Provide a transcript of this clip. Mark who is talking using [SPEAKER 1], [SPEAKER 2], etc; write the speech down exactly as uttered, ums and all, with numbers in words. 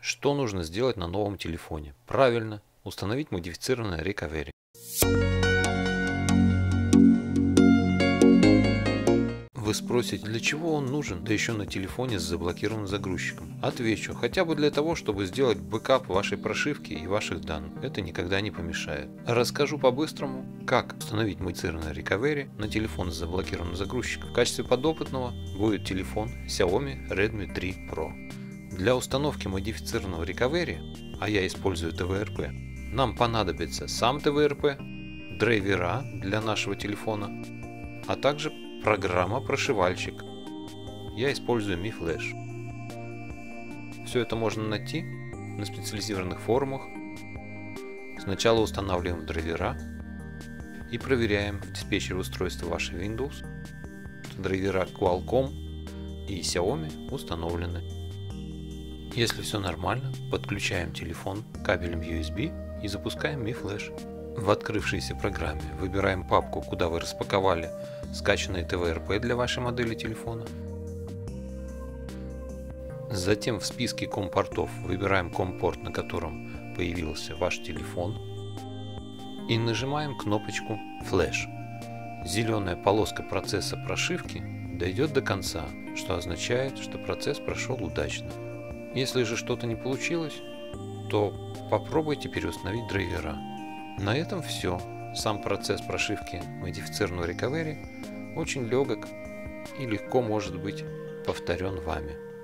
[SPEAKER 1] Что нужно сделать на новом телефоне? Правильно, установить модифицированное recovery. Вы спросите, для чего он нужен, да еще на телефоне с заблокированным загрузчиком? Отвечу, хотя бы для того, чтобы сделать бэкап вашей прошивки и ваших данных. Это никогда не помешает. Расскажу по-быстрому, как установить модифицированное recovery на телефон с заблокированным загрузчиком. В качестве подопытного будет телефон Xiaomi Redmi три Pro. Для установки модифицированного recovery, а я использую тэ вэ эр пэ, нам понадобится сам тэ вэ эр пэ, драйвера для нашего телефона, а также программа-прошивальщик. Я использую MiFlash. Все это можно найти на специализированных форумах. Сначала устанавливаем драйвера и проверяем в диспетчере устройства вашей Windows, что драйвера Qualcomm и Xiaomi установлены. Если все нормально, подключаем телефон кабелем ю эс би и запускаем MiFlash. В открывшейся программе выбираем папку, куда вы распаковали скачанные тэ вэ эр пэ для вашей модели телефона. Затем в списке COM-портов выбираем COM-порт, на котором появился ваш телефон, и нажимаем кнопочку Flash. Зеленая полоска процесса прошивки дойдет до конца, что означает, что процесс прошел удачно. Если же что-то не получилось, то попробуйте переустановить драйвера. На этом все. Сам процесс прошивки модифицированного recovery очень легок и легко может быть повторен вами.